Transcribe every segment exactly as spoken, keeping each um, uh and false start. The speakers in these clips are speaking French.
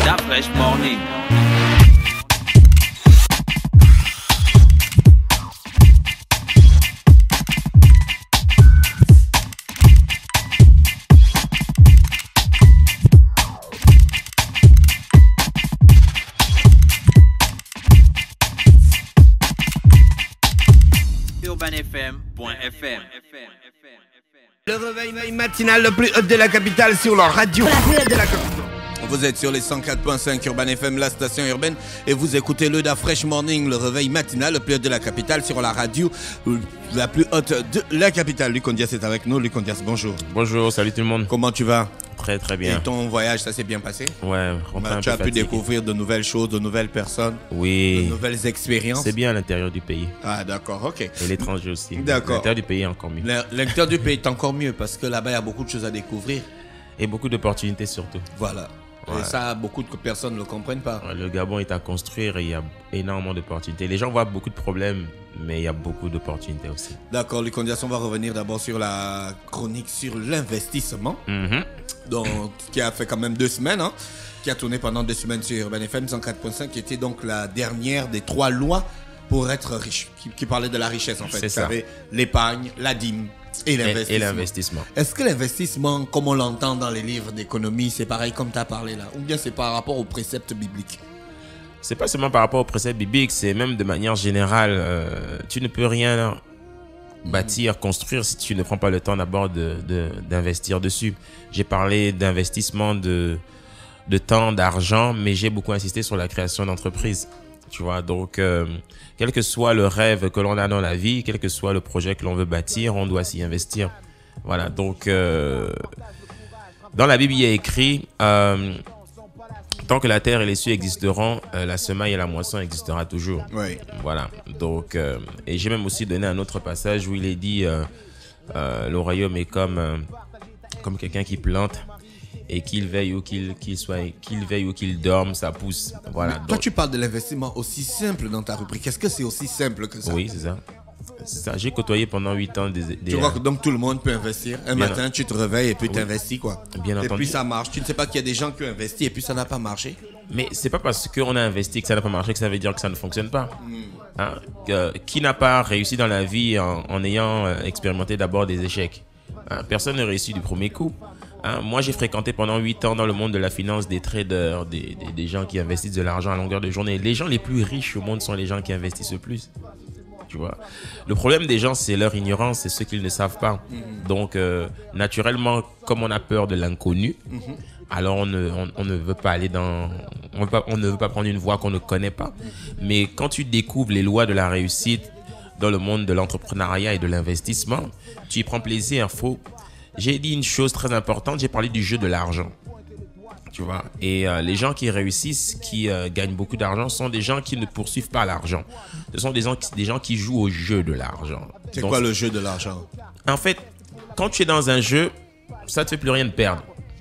Da Fresh Morning. urban f m point f m. Le réveil matinal le plus haut de la capitale sur la radio. La plus haute de la capitale. Vous êtes sur les cent quatre point cinq Urban F M, la station urbaine, et vous écoutez le Da Fresh Morning, le réveil matinal le plus haut de la capitale sur la radio, la plus haute de la capitale. Luc Ondias est avec nous. Luc Ondias, bonjour. Bonjour, salut tout le monde. Comment tu vas? Très très bien. Et ton voyage, ça s'est bien passé? Ouais, bah, tu as pu découvrir de nouvelles choses, de nouvelles personnes, oui, de nouvelles expériences. C'est bien à l'intérieur du pays. Ah d'accord, ok. Et l'étranger aussi. D'accord. L'intérieur du pays est encore mieux. L'intérieur du pays est encore mieux parce que là-bas il y a beaucoup de choses à découvrir. Et beaucoup d'opportunités surtout. Voilà. Ouais. Et ça, beaucoup de personnes ne le comprennent pas. Le Gabon est à construire et il y a énormément d'opportunités. Les gens voient beaucoup de problèmes, mais il y a beaucoup d'opportunités aussi. D'accord, Luc Ondias, on va revenir d'abord sur la chronique sur l'investissement. Mm-hmm. Donc, qui a fait quand même deux semaines, hein, qui a tourné pendant deux semaines sur Urban F M cent quatre point cinq, qui était donc la dernière des trois lois pour être riche, qui, qui parlait de la richesse en fait. C'est ça. L'épargne, la dîme. Et l'investissement. Et, et l'investissement. Est-ce que l'investissement, comme on l'entend dans les livres d'économie, c'est pareil comme tu as parlé là? Ou bien c'est par rapport aux préceptes bibliques? C'est pas seulement par rapport aux préceptes bibliques, c'est même de manière générale. Euh, tu ne peux rien bâtir, construire si tu ne prends pas le temps d'abord de, de, d'investir dessus. J'ai parlé d'investissement de, de temps, d'argent, mais j'ai beaucoup insisté sur la création d'entreprises. Tu vois, donc, euh, quel que soit le rêve que l'on a dans la vie, quel que soit le projet que l'on veut bâtir, on doit s'y investir. Voilà, donc, euh, dans la Bible, il y a écrit, euh, tant que la terre et les cieux existeront, euh, la semaille et la moisson existera toujours. Oui. Voilà, donc, euh, et j'ai même aussi donné un autre passage où il est dit, euh, euh, le royaume est comme, euh, comme quelqu'un qui plante. Et qu'il veille ou qu'il qu'il soit qu'il veille ou qu'il dorme, ça pousse. Voilà. Mais toi, donc, tu parles de l'investissement aussi simple dans ta rubrique. Est-ce que c'est aussi simple que ça? Oui, c'est ça. C'est ça. J'ai côtoyé pendant huit ans des, des Tu vois que donc tout le monde peut investir. Un bien matin, en... tu te réveilles et puis oui. tu investis quoi. Bien et entendu. puis ça marche. Tu ne sais pas qu'il y a des gens qui ont investi et puis ça n'a pas marché. Mais c'est pas parce qu'on a investi que ça n'a pas marché que ça veut dire que ça ne fonctionne pas. Mm. Hein? Euh, qui n'a pas réussi dans la vie en, en ayant euh, expérimenté d'abord des échecs? Hein? Personne n'a réussi du premier coup. Hein, moi, j'ai fréquenté pendant huit ans dans le monde de la finance des traders, des, des, des gens qui investissent de l'argent à longueur de journée. Les gens les plus riches au monde sont les gens qui investissent le plus. Tu vois. Le problème des gens, c'est leur ignorance, c'est ce qu'ils ne savent pas. Mm-hmm. Donc, euh, naturellement, comme on a peur de l'inconnu, mm-hmm. alors on ne, on, on ne veut pas aller dans... On, veut pas, on ne veut pas prendre une voie qu'on ne connaît pas. Mais quand tu découvres les lois de la réussite dans le monde de l'entrepreneuriat et de l'investissement, tu y prends plaisir. Faut... J'ai dit une chose très importante, j'ai parlé du jeu de l'argent. Tu vois, et euh, les gens qui réussissent, qui euh, gagnent beaucoup d'argent, sont des gens qui ne poursuivent pas l'argent. Ce sont des gens, des gens qui jouent au jeu de l'argent. C'est Donc, quoi le jeu de l'argent? En fait, quand tu es dans un jeu, ça ne te fait plus rien de perdre.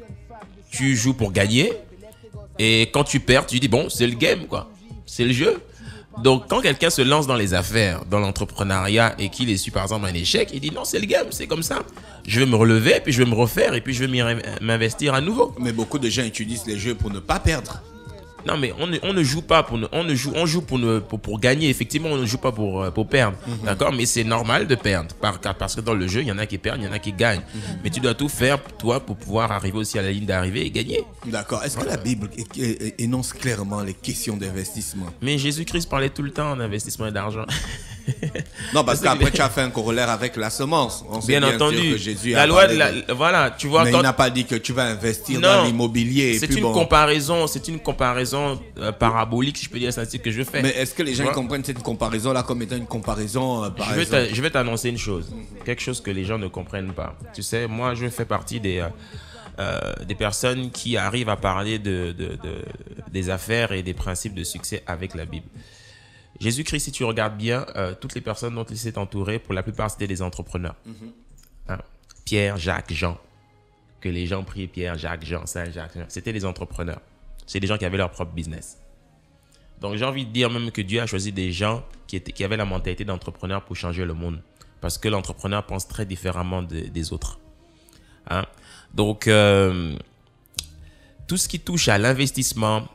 Tu joues pour gagner, et quand tu perds, tu dis bon, c'est le game, quoi. C'est le jeu. Donc, quand quelqu'un se lance dans les affaires, dans l'entrepreneuriat et qu'il essuie par exemple un échec, il dit non, c'est le game, c'est comme ça. Je vais me relever, puis je vais me refaire et puis je vais m'investir à nouveau. Mais beaucoup de gens utilisent les jeux pour ne pas perdre. Non, mais on ne, on ne joue pas pour ne, on ne joue, on joue pour, ne, pour, pour gagner. Effectivement, on ne joue pas pour, pour perdre. Mm-hmm. D'accord? Mais c'est normal de perdre. Par, parce que dans le jeu, il y en a qui perdent, il y en a qui gagnent. Mm-hmm. Mais tu dois tout faire, toi, pour pouvoir arriver aussi à la ligne d'arrivée et gagner. D'accord. Est-ce voilà. que la Bible énonce clairement les questions d'investissement? Mais Jésus-Christ parlait tout le temps d'investissement et d'argent. Non, parce qu'après, tu as fait un corollaire avec la semence. On sait bien, bien entendu. sûr que Jésus la a loi de de... la, voilà, tu vois. Mais quand... il n'a pas dit que tu vas investir non, dans l'immobilier. C'est puis une bon... comparaison, c'est une comparaison euh, parabolique, si je peux dire, c'est ainsi que je fais. Mais est-ce que les gens comprennent cette comparaison-là comme étant une comparaison euh, par je, vais exemple... je vais t'annoncer une chose, quelque chose que les gens ne comprennent pas. Tu sais, moi, je fais partie des, euh, euh, des personnes qui arrivent à parler de, de, de, des affaires et des principes de succès avec la Bible. Jésus-Christ, si tu regardes bien, euh, toutes les personnes dont il s'est entouré, pour la plupart, c'était des entrepreneurs. Mm-hmm. Hein? Pierre, Jacques, Jean. Que les gens prient Pierre, Jacques, Jean, Saint Jacques. C'était des entrepreneurs. C'est des gens qui avaient leur propre business. Donc, j'ai envie de dire même que Dieu a choisi des gens qui, étaient, qui avaient la mentalité d'entrepreneur pour changer le monde. Parce que l'entrepreneur pense très différemment de, des autres. Hein? Donc, euh, tout ce qui touche à l'investissement,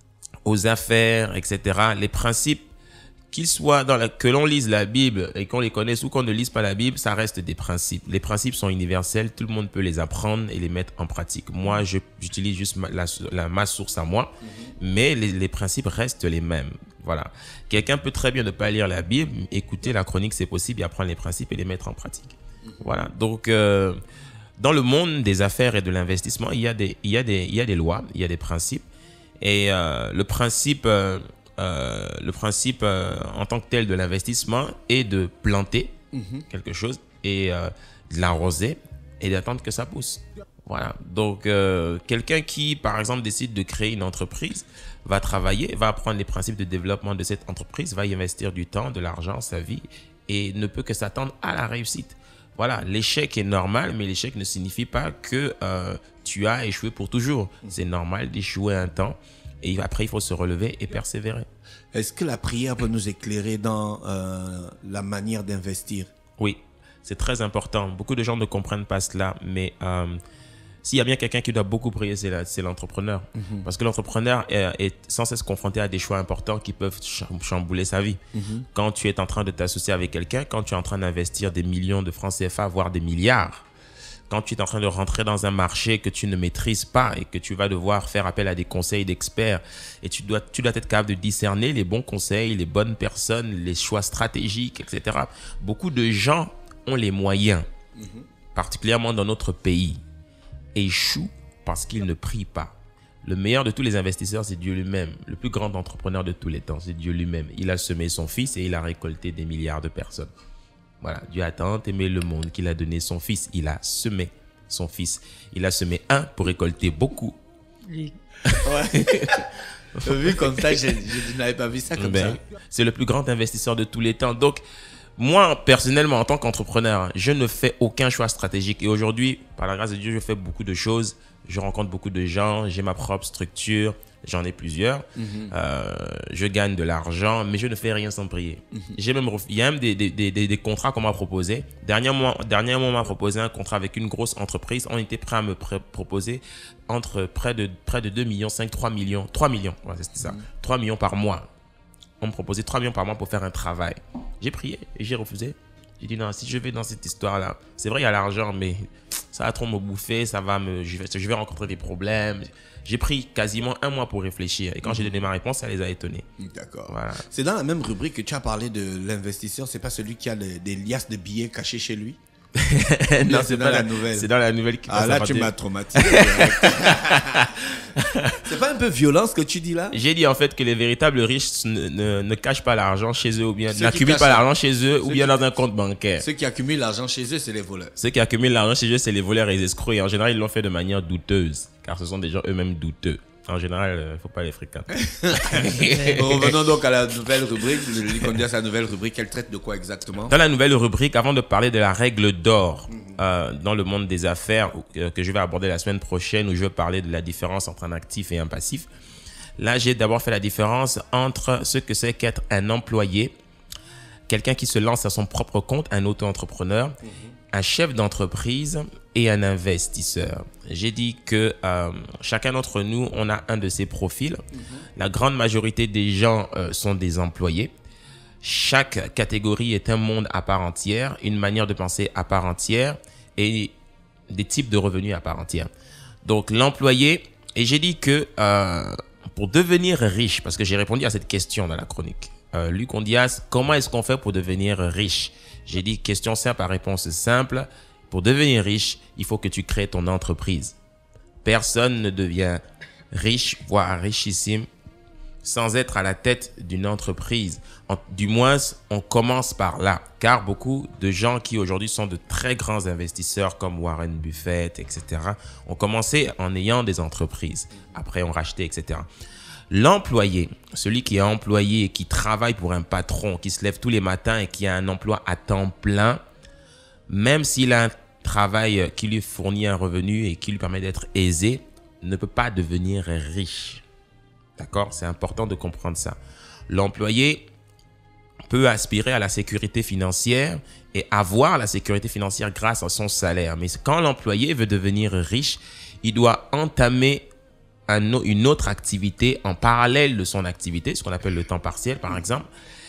aux affaires, et cetera, les principes, qu'ils soient dans la, que l'on lise la Bible et qu'on les connaisse ou qu'on ne lise pas la Bible, ça reste des principes. Les principes sont universels, tout le monde peut les apprendre et les mettre en pratique. Moi, je, j'utilise juste ma, la, la, ma source à moi, mm-hmm. mais les, les principes restent les mêmes. Voilà. Quelqu'un peut très bien ne pas lire la Bible, écouter la chronique, c'est possible, et apprendre les principes et les mettre en pratique. Mm-hmm. Voilà. Donc, euh, dans le monde des affaires et de l'investissement, il y a des, il y a des, il y a des lois, il y a des principes. Et euh, le principe... Euh, Euh, le principe euh, en tant que tel de l'investissement est de planter mmh. quelque chose et euh, de l'arroser et d'attendre que ça pousse. Voilà. Donc, euh, quelqu'un qui, par exemple, décide de créer une entreprise, va travailler, va apprendre les principes de développement de cette entreprise, va y investir du temps, de l'argent, sa vie et ne peut que s'attendre à la réussite. Voilà, l'échec est normal, mais l'échec ne signifie pas que euh, tu as échoué pour toujours. Mmh. C'est normal d'échouer un temps. Et après, il faut se relever et persévérer. Est-ce que la prière peut nous éclairer dans euh, la manière d'investir? Oui, c'est très important. Beaucoup de gens ne comprennent pas cela, mais euh, s'il y a bien quelqu'un qui doit beaucoup prier, c'est, la, c'est l'entrepreneur. Mm-hmm. Parce que l'entrepreneur est, est sans cesse confronté à des choix importants qui peuvent chambouler sa vie. Mm-hmm. Quand tu es en train de t'associer avec quelqu'un, quand tu es en train d'investir des millions de francs C F A, voire des milliards, quand tu es en train de rentrer dans un marché que tu ne maîtrises pas et que tu vas devoir faire appel à des conseils d'experts et tu dois, tu dois être capable de discerner les bons conseils, les bonnes personnes, les choix stratégiques, et cetera. Beaucoup de gens ont les moyens, mmh. particulièrement dans notre pays, et échouent parce qu'ils ne prient pas. Le meilleur de tous les investisseurs, c'est Dieu lui-même. Le plus grand entrepreneur de tous les temps, c'est Dieu lui-même. Il a semé son fils et il a récolté des milliards de personnes. Voilà, Dieu a tant aimé le monde qu'il a donné son fils. Il a semé son fils. Il a semé un pour récolter beaucoup. Oui. Ouais. Vu comme ça, je, je n'avais pas vu ça comme ben, ça. C'est le plus grand investisseur de tous les temps. Donc, moi, personnellement, en tant qu'entrepreneur, je ne fais aucun choix stratégique. Et aujourd'hui, par la grâce de Dieu, je fais beaucoup de choses. Je rencontre beaucoup de gens. J'ai ma propre structure. J'en ai plusieurs. Mm-hmm. Euh, je gagne de l'argent, mais je ne fais rien sans prier. Mm-hmm. J'ai même, il y a même des, des, des, des contrats qu'on m'a proposés. Dernièrement, dernièrement, on m'a proposé un contrat avec une grosse entreprise. On était prêt à me pr- proposer entre près de, près de deux millions cinq, trois millions. trois millions, ouais, c'est ça. Mm-hmm. trois millions par mois. On me proposait trois millions par mois pour faire un travail. J'ai prié et j'ai refusé. J'ai dit non, si je vais dans cette histoire-là, c'est vrai, il y a l'argent, mais ça va trop me bouffer, ça va me, je vais, je vais rencontrer des problèmes. J'ai pris quasiment un mois pour réfléchir. Et quand mmh. j'ai donné ma réponse, ça les a étonnés. D'accord. Voilà. C'est dans la même rubrique que tu as parlé de l'investisseur. C'est pas celui qui a des, des liasses de billets cachés chez lui? Non, c'est, c'est pas la, la nouvelle. C'est dans la nouvelle qui Ah là, tu m'as traumatisé. C'est pas un peu violent ce que tu dis là? J'ai dit en fait que les véritables riches ne, ne, ne cachent pas l'argent chez eux ou bien ceux n'accumulent pas l'argent chez eux ou bien qui, dans un compte bancaire. Ceux qui accumulent l'argent chez eux, c'est les voleurs. Ceux qui accumulent l'argent chez eux, c'est les voleurs et les escrocs. Et en général, ils l'ont fait de manière douteuse car ce sont des gens eux-mêmes douteux. En général, il ne faut pas les fréquenter. Revenons donc à la nouvelle rubrique. Je dis qu'on dit à sa nouvelle rubrique. Elle traite de quoi exactement? Dans la nouvelle rubrique, avant de parler de la règle d'or mm-hmm. euh, dans le monde des affaires euh, que je vais aborder la semaine prochaine, où je vais parler de la différence entre un actif et un passif. Là, j'ai d'abord fait la différence entre ce que c'est qu'être un employé, quelqu'un qui se lance à son propre compte, un auto-entrepreneur, mm-hmm. un chef d'entreprise et un investisseur. J'ai dit que euh, chacun d'entre nous, on a un de ces profils. Mm-hmm. La grande majorité des gens euh, sont des employés. Chaque catégorie est un monde à part entière, une manière de penser à part entière et des types de revenus à part entière. Donc l'employé, et j'ai dit que euh, pour devenir riche, parce que j'ai répondu à cette question dans la chronique, euh, Luc Ondias, comment est-ce qu'on fait pour devenir riche? J'ai dit question simple à réponse simple. Pour devenir riche, il faut que tu crées ton entreprise. Personne ne devient riche, voire richissime, sans être à la tête d'une entreprise. En, du moins, on commence par là. Car beaucoup de gens qui aujourd'hui sont de très grands investisseurs comme Warren Buffett, et cetera, ont commencé en ayant des entreprises. Après, ont racheté, et cetera. L'employé, celui qui est employé et qui travaille pour un patron, qui se lève tous les matins et qui a un emploi à temps plein, même s'il a un travail qui lui fournit un revenu et qui lui permet d'être aisé, ne peut pas devenir riche. D'accord? C'est important de comprendre ça. L'employé peut aspirer à la sécurité financière et avoir la sécurité financière grâce à son salaire. Mais quand l'employé veut devenir riche, il doit entamer un, une autre activité en parallèle de son activité, ce qu'on appelle le temps partiel par exemple,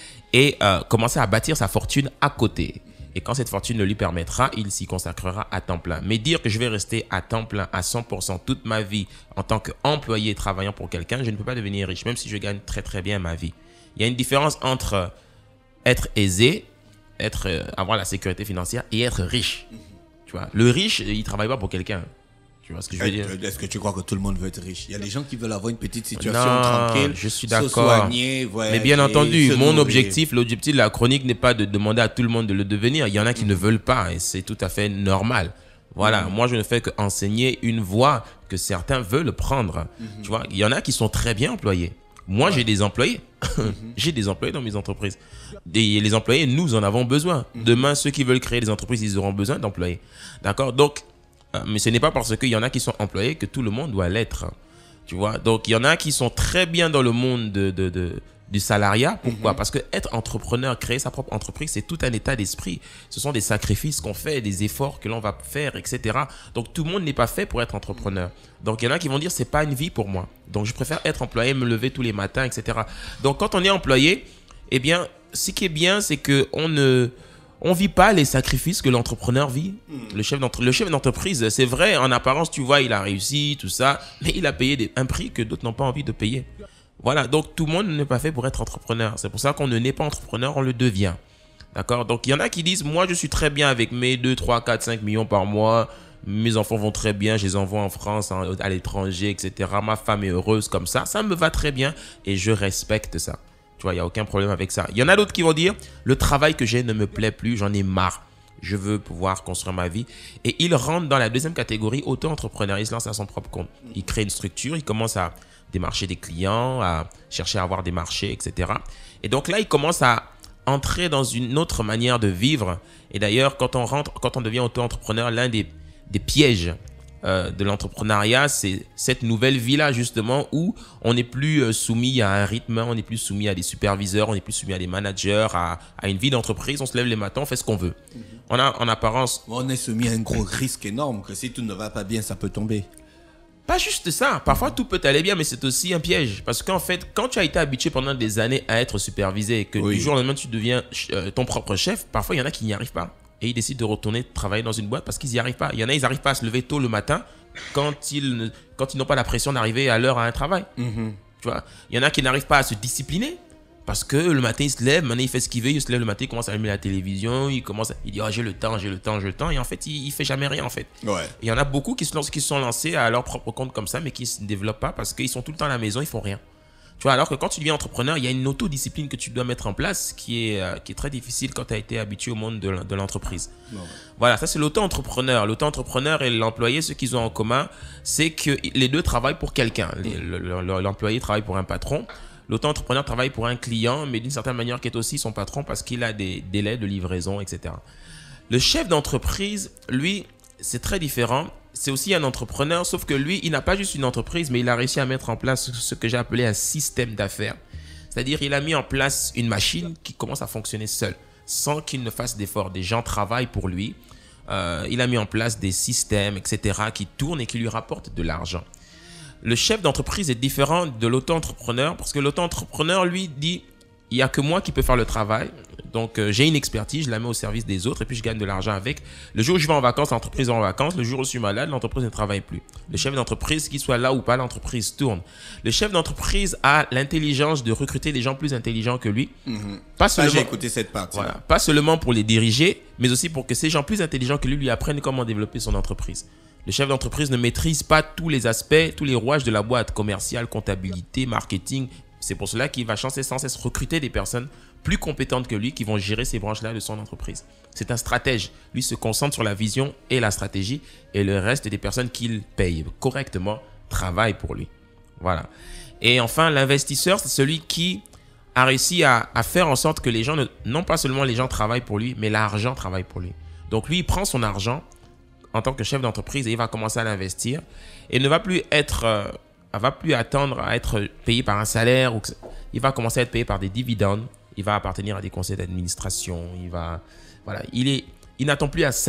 et euh, commencer à bâtir sa fortune à côté. Et quand cette fortune le lui permettra, il s'y consacrera à temps plein. Mais dire que je vais rester à temps plein à cent pour cent toute ma vie en tant qu'employé travaillant pour quelqu'un, je ne peux pas devenir riche, même si je gagne très très bien ma vie. Il y a une différence entre être aisé, être, euh, avoir la sécurité financière et être riche. Tu vois, le riche, il ne travaille pas pour quelqu'un. Tu vois ce que je veux dire? Est-ce que tu crois que tout le monde veut être riche? Il y a des gens qui veulent avoir une petite situation non, tranquille, je suis se d'accord. soigner, mais bien entendu, mon nourrir. objectif, l'objectif de la chronique n'est pas de demander à tout le monde de le devenir. Il y en a qui mmh. ne veulent pas et c'est tout à fait normal. Voilà, mmh. moi je ne fais qu'enseigner une voie que certains veulent prendre. Mmh. Tu vois, il y en a qui sont très bien employés. Moi, ouais. j'ai des employés. mmh. J'ai des employés dans mes entreprises. Et les employés, nous en avons besoin. Mmh. Demain, ceux qui veulent créer des entreprises, ils auront besoin d'employés. D'accord? Donc, euh, mais ce n'est pas parce qu'il y en a qui sont employés que tout le monde doit l'être. Tu vois? Donc, il y en a qui sont très bien dans le monde de, de, de, du salariat. Pourquoi? Mmh. Parce que être entrepreneur, créer sa propre entreprise, c'est tout un état d'esprit. Ce sont des sacrifices qu'on fait, des efforts que l'on va faire, et cetera. Donc, tout le monde n'est pas fait pour être entrepreneur. Donc, il y en a qui vont dire, c'est pas une vie pour moi. Donc, je préfère être employé, me lever tous les matins, et cetera. Donc, quand on est employé, eh bien, ce qui est bien, c'est qu'on ne on vit pas les sacrifices que l'entrepreneur vit. Mmh. Le chef d'entre, le chef d'entreprise, c'est vrai, en apparence, tu vois, il a réussi, tout ça, mais il a payé des, un prix que d'autres n'ont pas envie de payer. Voilà, donc tout le monde n'est pas fait pour être entrepreneur. C'est pour ça qu'on ne naît pas entrepreneur, on le devient. D'accord? Donc, il y en a qui disent, moi, je suis très bien avec mes deux, trois, quatre, cinq millions par mois. Mes enfants vont très bien, je les envoie en France, à l'étranger, et cetera. Ma femme est heureuse comme ça. Ça me va très bien et je respecte ça. Tu vois, il n'y a aucun problème avec ça. Il y en a d'autres qui vont dire, le travail que j'ai ne me plaît plus, j'en ai marre. Je veux pouvoir construire ma vie. Et ils rentrent dans la deuxième catégorie, auto-entrepreneur. Il se lance à son propre compte. Il crée une structure, il commence à démarcher des clients, à chercher à avoir des marchés, et cetera. Et donc là, il commence à entrer dans une autre manière de vivre. Et d'ailleurs, quand on rentre, quand on devient auto-entrepreneur, l'un des, des pièges euh, de l'entrepreneuriat, c'est cette nouvelle vie-là, justement, où on n'est plus euh, soumis à un rythme, on n'est plus soumis à des superviseurs, on n'est plus soumis à des managers, à, à une vie d'entreprise. On se lève les matins, on fait ce qu'on veut. Mm-hmm. On a, en apparence... On est soumis à un gros risque énorme, que si tout ne va pas bien, ça peut tomber. Pas juste ça. Parfois, tout peut aller bien, mais c'est aussi un piège. Parce qu'en fait, quand tu as été habitué pendant des années à être supervisé et que oui. du jour au lendemain, tu deviens euh, ton propre chef, parfois, il y en a qui n'y arrivent pas. Et ils décident de retourner travailler dans une boîte parce qu'ils n'y arrivent pas. Il y en a, ils n'arrivent pas à se lever tôt le matin quand ils, ne, quand ils n'ont pas la pression d'arriver à l'heure à un travail. Mm-hmm. Tu vois, il y en a qui n'arrivent pas à se discipliner. Parce que le matin, il se lève, maintenant il fait ce qu'il veut, il se lève le matin, il commence à allumer la télévision, il commence, à, il dit oh, j'ai le temps, j'ai le temps, j'ai le temps, et en fait, il, il fait jamais rien en fait. Ouais. Il y en a beaucoup qui se, lancent, qui se sont lancés à leur propre compte comme ça, mais qui ne se développent pas parce qu'ils sont tout le temps à la maison, ils font rien. Tu vois, alors que quand tu deviens entrepreneur, il y a une autodiscipline que tu dois mettre en place qui est, euh, qui est très difficile quand tu as été habitué au monde de, de l'entreprise. Ouais. Voilà, ça c'est l'auto-entrepreneur. L'auto-entrepreneur et l'employé, ce qu'ils ont en commun, c'est que les deux travaillent pour quelqu'un. Mmh. L'employé travaille pour un patron. L'auto-entrepreneur travaille pour un client, mais d'une certaine manière qui est aussi son patron parce qu'il a des délais de livraison, et cetera. Le chef d'entreprise, lui, c'est très différent. C'est aussi un entrepreneur, sauf que lui, il n'a pas juste une entreprise, mais il a réussi à mettre en place ce que j'ai appelé un système d'affaires. C'est-à-dire, il a mis en place une machine qui commence à fonctionner seule, sans qu'il ne fasse d'efforts. Des gens travaillent pour lui. Euh, il a mis en place des systèmes, et cetera, qui tournent et qui lui rapportent de l'argent. Le chef d'entreprise est différent de l'auto-entrepreneur parce que l'auto-entrepreneur, lui, dit il n'y a que moi qui peux faire le travail. Donc, euh, j'ai une expertise, je la mets au service des autres et puis je gagne de l'argent avec. Le jour où je vais en vacances, l'entreprise est en vacances. Le jour où je suis malade, l'entreprise ne travaille plus. Le chef d'entreprise, qu'il soit là ou pas, l'entreprise tourne. Le chef d'entreprise a l'intelligence de recruter des gens plus intelligents que lui. Mmh. Pas seulement, j'ai écouté cette partie. Voilà, pas seulement pour les diriger, mais aussi pour que ces gens plus intelligents que lui lui apprennent comment développer son entreprise. Le chef d'entreprise ne maîtrise pas tous les aspects, tous les rouages de la boîte, commerciale, comptabilité, marketing. C'est pour cela qu'il va sans cesse recruter des personnes plus compétentes que lui qui vont gérer ces branches-là de son entreprise. C'est un stratège. Lui se concentre sur la vision et la stratégie et le reste des personnes qu'il paye correctement travaillent pour lui. Voilà. Et enfin, l'investisseur, c'est celui qui a réussi à, à faire en sorte que les gens, ne, non pas seulement les gens travaillent pour lui, mais l'argent travaille pour lui. Donc lui, il prend son argent en tant que chef d'entreprise et il va commencer à l'investir et ne va plus être, euh, va plus attendre à être payé par un salaire. Ou que, il va commencer à être payé par des dividendes. Il va appartenir à des conseils d'administration. Il va, voilà, il est, il n'attend plus un salaire.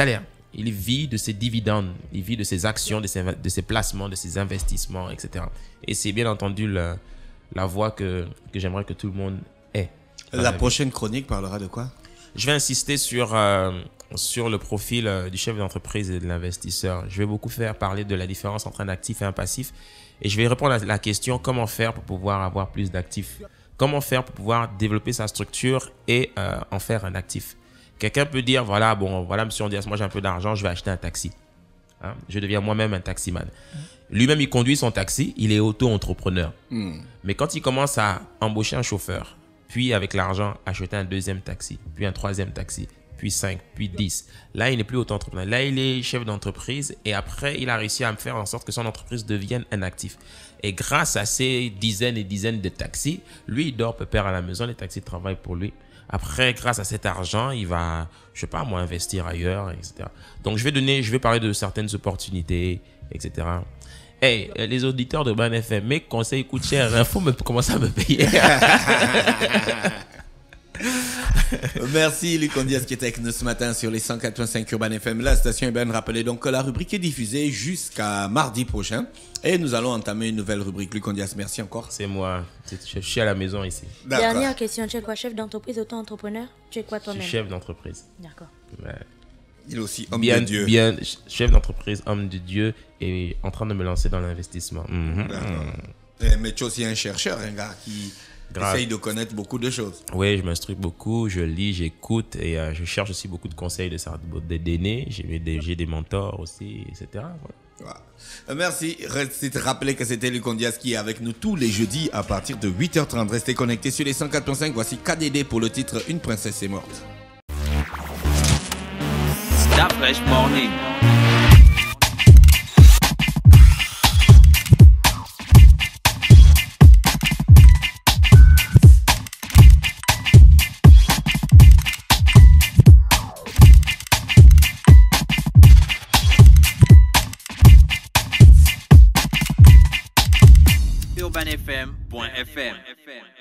il vit de ses dividendes, il vit de ses actions, de ses, de ses placements, de ses investissements, et cetera. Et c'est bien entendu le, la voie que, que j'aimerais que tout le monde ait. La prochaine vie. Chronique parlera de quoi? Je vais insister sur, euh, sur le profil euh, du chef d'entreprise et de l'investisseur. Je vais beaucoup faire parler de la différence entre un actif et un passif. Et je vais répondre à la question comment faire pour pouvoir avoir plus d'actifs. Comment faire pour pouvoir développer sa structure et euh, en faire un actif. Quelqu'un peut dire, voilà, bon, voilà, monsieur Ondias, moi j'ai un peu d'argent, je vais acheter un taxi. Hein? Je deviens moi-même un taximan. Mmh. Lui-même, il conduit son taxi, il est auto-entrepreneur. Mmh. Mais quand il commence à embaucher un chauffeur, puis avec l'argent, acheter un deuxième taxi, puis un troisième taxi, puis cinq, puis dix. Là, il n'est plus auto-entrepreneur. Là, il est chef d'entreprise et après, il a réussi à me faire en sorte que son entreprise devienne un actif. Et grâce à ces dizaines et dizaines de taxis, lui, il dort pépère à la maison, les taxis travaillent pour lui. Après, grâce à cet argent, il va, je sais pas moi, investir ailleurs, et cetera. Donc, je vais donner, je vais parler de certaines opportunités, et cetera. Hey, les auditeurs de Urban F M, mes conseils coûtent cher. Il faut me, commencer à me payer. Merci Luc Ondias qui était avec nous ce matin sur les cent quatre virgule cinq Urban F M, la station urbaine. Rappelez donc que la rubrique est diffusée jusqu'à mardi prochain et nous allons entamer une nouvelle rubrique. Luc Ondias, merci encore. C'est moi, je suis à la maison ici. Dernière question, tu es quoi, chef d'entreprise, auto-entrepreneur? Tu es quoi toi-même? Je suis chef d'entreprise. D'accord. Ouais. Il est aussi homme bien, de Dieu. Bien, chef d'entreprise, homme de Dieu et en train de me lancer dans l'investissement. Mmh. Mmh. Mais tu es aussi un chercheur, un gars qui Grave. essaye de connaître beaucoup de choses. Oui, je m'instruis beaucoup, je lis, j'écoute et euh, je cherche aussi beaucoup de conseils de des données. J'ai des, j'ai des mentors aussi, et cetera. Voilà. Ouais. Merci. Restez rappeler que c'était Luc Ondias qui est avec nous tous les jeudis à partir de huit heures trente. Restez connectés sur les cent quatre virgule cinq. Voici K D D pour le titre Une princesse est morte. La Fresh Morning. urban f m point f m